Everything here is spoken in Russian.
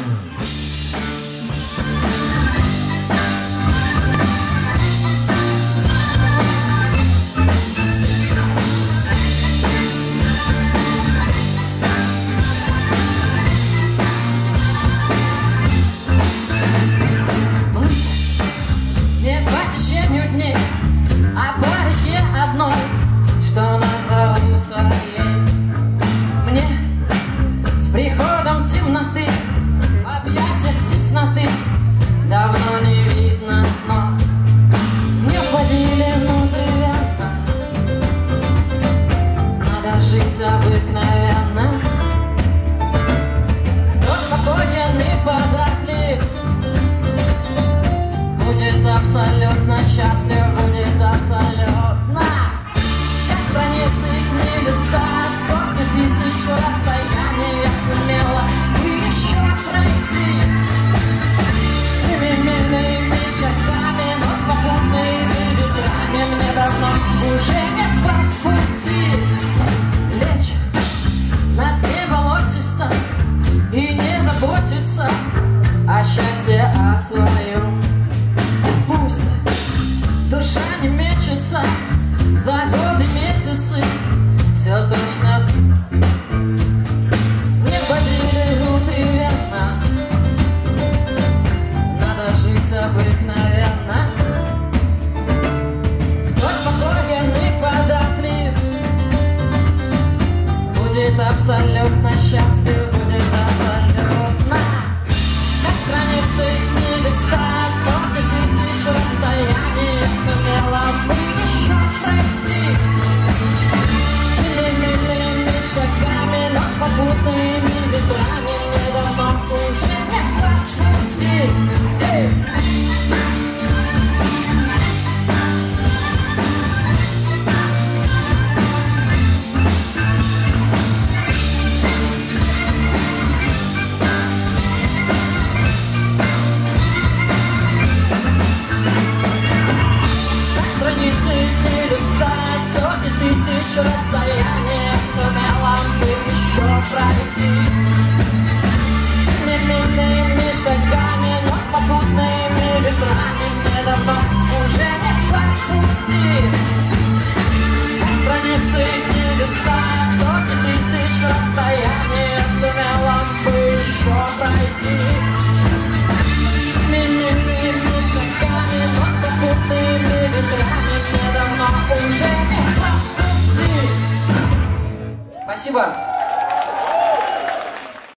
Обыкновенно, кто спокоен и податлив, будет абсолютно счастлив, будет абсолютно. Как страницы книги листа, сотни тысяч расстояний сумела бы еще пройти семимильными шагами, но с попутными ветрами мне давно уже не по пути. На дне болотистом и не заботиться о счастье, о своем. Пусть душа не мечется за годы, месяцы, все точно не ходили внутривенно. Надо жить обыкновенно. Кто спокоен и податлив, будет абсолютно счастлив, будет абсолютно. Как страницы книги листа, сотни тысяч расстояний сумела бы еще пройти семимильными шагами, но с попутными ветрами мне давно уже не по пути. Расстояние сумела бы еще пройти семимильными шагами, но с попутными ветрами мне давно уже не по пути. Как страницы книги листа, сотни тысяч расстояния сумела бы еще пройти семимильными шагами, но с попутными ветрами мне давно уже не по пути. Спасибо.